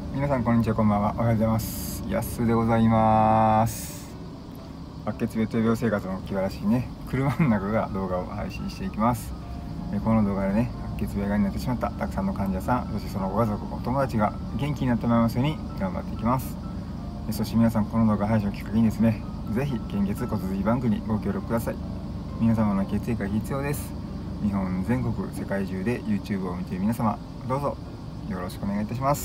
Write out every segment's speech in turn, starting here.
皆さんこんにちは、こんばんは。おはようございます。やすでございます。白血病と病生活の気晴らしいね、車の中が動画を配信していきます。この動画でね、白血病になってしまったたくさんの患者さん、そしてそのご家族、お友達が元気になってもらいますように頑張っていきます。そして皆さん、この動画配信をきっかけにですね、ぜひ献血骨髄バンクにご協力ください。皆様の血液が必要です。日本全国世界中で YouTube を見ている皆様、どうぞよろしくお願いいたします。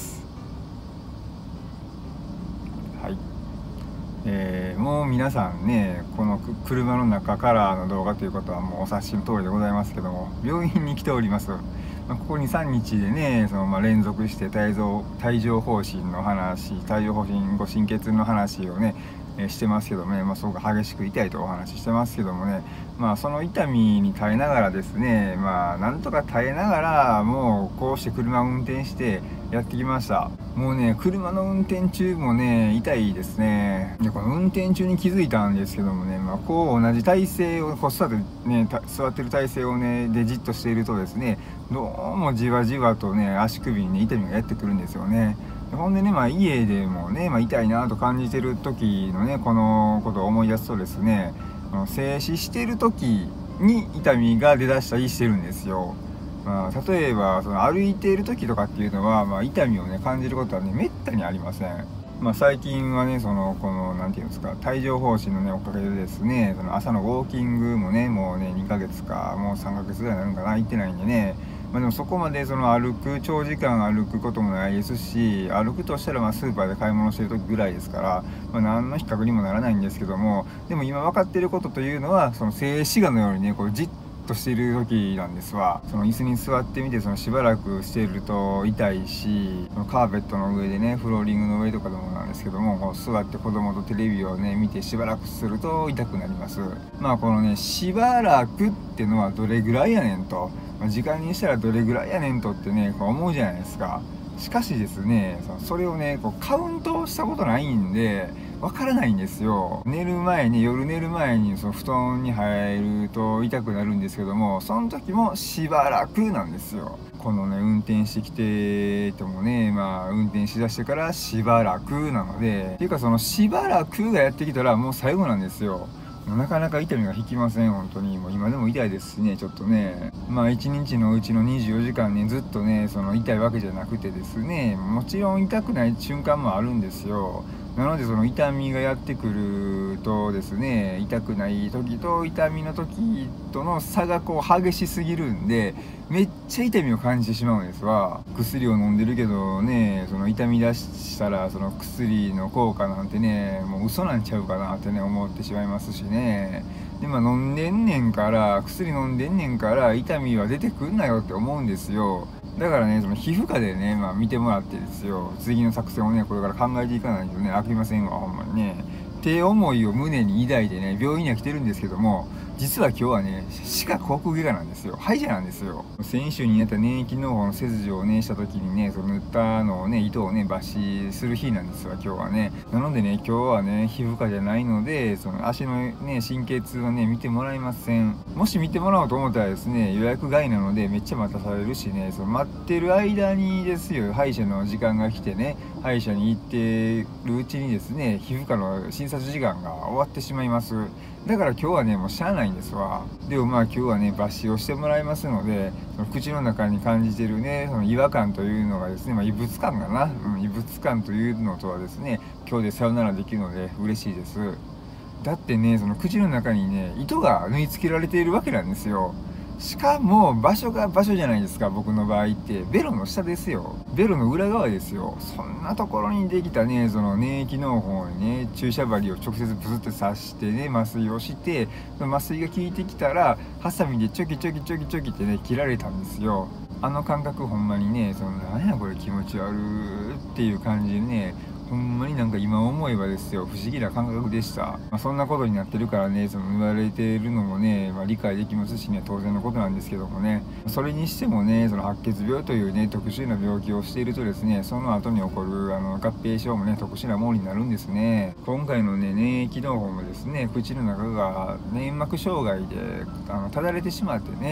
はい、もう皆さんね、この車の中からの動画ということはもうお察しの通りでございますけども、病院に来ております。ここ2、3日でね、連続して帯状疱疹の話、帯状疱疹後心血の話をね、してますけどもね、すごく激しく痛いとお話ししてますけどもね、その痛みに耐えながらですね、なんとか耐えながら、もうこうして車を運転してやってきました。もうね、車の運転中もね、痛いですね。で、この運転中に気づいたんですけどもね、こう同じ体勢を、こう座ってる体勢をね、でじっとしているとですね、どうもじわじわとね、足首にね、痛みがやってくるんですよね。ほんでね、家でもね、痛いなと感じてる時のね、このことを思い出すとですね、静止してる時に痛みが出だしたりしてるんですよ。例えば歩いている時とかっていうのは、痛みをね感じることはねめったにありません。最近はね、このなんていうんですか、帯状疱疹のねおかげでですね、朝のウォーキングもね、もうね2ヶ月かもう3ヶ月ぐらいになるんかな、行ってないんでね。でもそこまで長時間歩くこともないですし、歩くとしたらスーパーで買い物してる時ぐらいですから、何の比較にもならないんですけども、でも今分かっていることというのは、静止画のようにね、こうじっとしている時なんですわ。椅子に座ってみてしばらくしていると痛いし、カーペットの上でね、フローリングの上とかでもなんですけども、こう座って子供とテレビをね見てしばらくすると痛くなります。このね、しばらくってのはどれぐらいやねんと、時間にしたらどれぐらいやねんとってね、こう思うじゃないですか。しかしですね、それをねこうカウントしたことないんでわからないんですよ。夜寝る前に布団に入ると痛くなるんですけども、その時もしばらくなんですよ。このね、運転してきてともね、運転しだしてからしばらくなので、っていうかしばらくがやってきたらもう最後なんですよ。なかなか痛みが引きません。本当にもう今でも痛いですしね、ちょっとね、1日のうちの24時間ねずっとね痛いわけじゃなくてですね、もちろん痛くない瞬間もあるんですよ。なので痛みがやってくるとですね、痛くない時と痛みの時との差がこう激しすぎるんで、めっちゃ痛みを感じてしまうんですわ。薬を飲んでるけどね、痛み出したら薬の効果なんてね、もう嘘なんちゃうかなってね思ってしまいますしね。で飲んでんねんから、薬飲んでんねんから痛みは出てくんなよって思うんですよ。だからね、皮膚科でね、見てもらってですよ、次の作戦をねこれから考えていかないとね、飽きませんわ、ほんまにね。って思いを胸に抱いてね、病院には来てるんですけども、実は今日はね、歯科口腔外科なんですよ。歯医者なんですよ。先週にやった粘液の切除をねした時にね、塗ったのをね、糸をね抜歯する日なんですわ、今日はね。なのでね、今日はね皮膚科じゃないので、足のね神経痛をね見てもらえません。もし見てもらおうと思ったらですね、予約外なのでめっちゃ待たされるしね、待ってる間にですよ、歯医者の時間が来てね、歯医者に行ってるうちにですね、皮膚科の診察時間が終わってしまいます。だから今日はね、もうしゃあないんですわ。でも今日はね、抜歯をしてもらいますので、口の中に感じてるね、違和感というのがですね、異物感かな、異物感というのとはですね、今日でさよならできるので嬉しいです。だってね、口の中にね、糸が縫い付けられているわけなんですよ。しかも場所が場所じゃないですか。僕の場合ってベロの下ですよ。ベロの裏側ですよ。そんなところにできたね、粘液の方にね、注射針を直接ブスって刺してね、麻酔をして、麻酔が効いてきたらハサミでチョキチョキチョキチョキってね切られたんですよ。あの感覚ほんまにね、なんやこれ気持ち悪いっていう感じでね、ほんまになんか今思えばですよ、不思議な感覚でした。そんなことになってるからね、言われてるのもね、理解できますしね、当然のことなんですけどもね。それにしてもね、白血病というね特殊な病気をしているとですね、その後に起こる合併症もね特殊なものになるんですね。今回のね粘液嚢胞もですね、口の中が粘膜障害でただれてしまってね、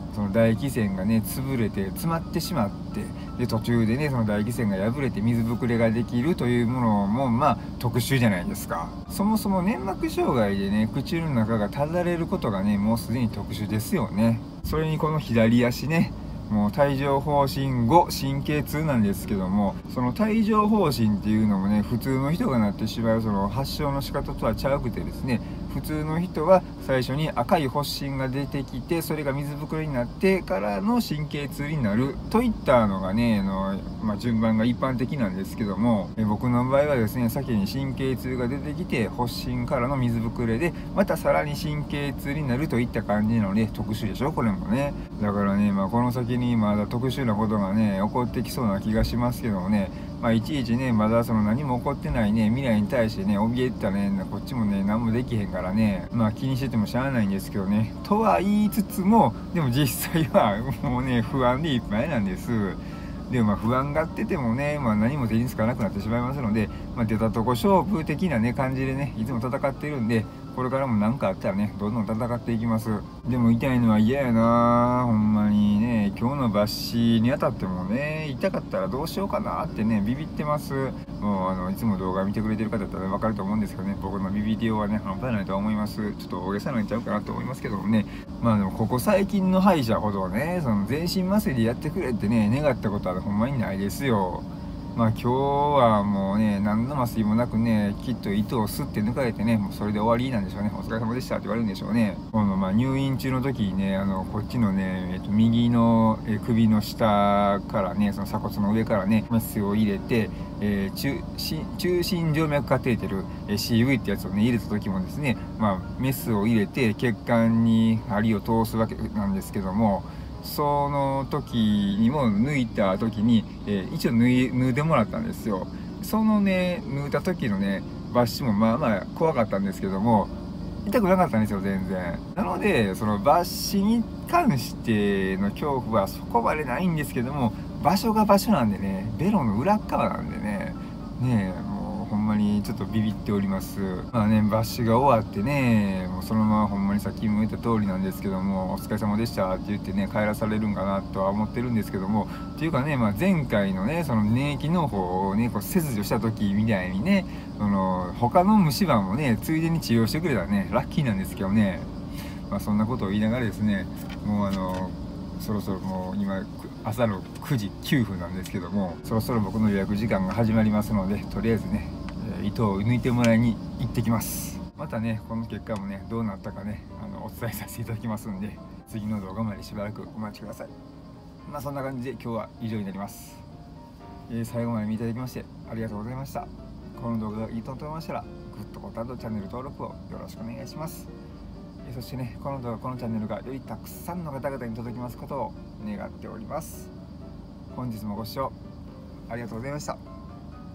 その唾液腺がね潰れて詰まってしまって、で途中でねその唾液腺が破れて水ぶくれができるというものもまあ特殊じゃないですか。そもそも粘膜障害でね口の中がただれることがねもうすでに特殊ですよね。それにこの左足ね、もう帯状疱疹後神経痛なんですけども、その帯状疱疹っていうのもね普通の人がなってしまうその発症の仕方とはちゃうくてですね、普通の人は最初に赤い発疹が出てきて、それが水ぶくれになってからの神経痛になるといったのがね順番が一般的なんですけども、僕の場合はですね先に神経痛が出てきて発疹からの水ぶくれでまたさらに神経痛になるといった感じなので特殊でしょこれもね。だからねこの先にまだ特殊なことがね起こってきそうな気がしますけどもね、いちいちねまだその何も起こってないね未来に対してね怯えてたらねこっちもね何もできへんからね、気にしててもしゃあないんですけどね、とは言いつつもでも実際はもうね不安でいっぱいなんです。でも不安がっててもね、何も手につかなくなってしまいますので、出たとこ勝負的なね感じでねいつも戦っているんで、これからも何かあったらねどんどん戦っていきます。でも痛いのは嫌やなほんまにね。今日の抜歯にあたってもね痛かったらどうしようかなってねビビってます。もういつも動画見てくれてる方だったら分かると思うんですけどね、僕のビビりようはね半端ないとは思います。ちょっと大げさなんちゃうかなと思いますけどもね。でもここ最近の歯医者ほどねその全身麻酔でやってくれってね願ったことはほんまにないですよ。今日はもうね何の麻酔もなくねきっと糸をスッて抜かれてねもうそれで終わりなんでしょうね。お疲れ様でしたって言われるんでしょうね。入院中の時にねこっちのね、右の首の下からねその鎖骨の上からねメスを入れて、中心静脈カテーテル、CV ってやつをね入れた時もですねメスを入れて血管に針を通すわけなんですけども、その時にも抜いた時に、一応脱いでもらったんですよ。そのね抜いた時のね抜歯も怖かったんですけども痛くなかったんですよ全然。なのでその抜歯に関しての恐怖はそこまでないんですけども、場所が場所なんでねベロの裏側なんでねもうほんまにちょっとビビっております。抜歯が終わってねもうそのままほんまにさっきも言った通りなんですけどもお疲れ様でしたって言ってね帰らされるんかなとは思ってるんですけども、っていうかね前回のねその粘液農法をね切除した時みたいにね他の虫歯もねついでに治療してくれたらねラッキーなんですけどね、そんなことを言いながらですねもうそろそろもう今朝の9時9分なんですけども、そろそろ僕の予約時間が始まりますのでとりあえずね糸を抜いてもらいに行ってきます。またねこの結果もねどうなったかねお伝えさせていただきますんで、次の動画までしばらくお待ちください。そんな感じで今日は以上になります。最後まで見ていただきましてありがとうございました。この動画がいいと思いましたらグッドボタンとチャンネル登録をよろしくお願いします。そしてねこの動画このチャンネルがよりたくさんの方々に届きますことを願っております。本日もご視聴ありがとうございました。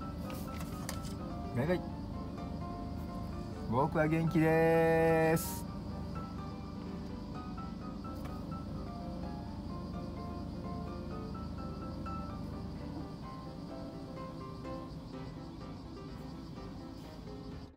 バイバイ。僕は元気です。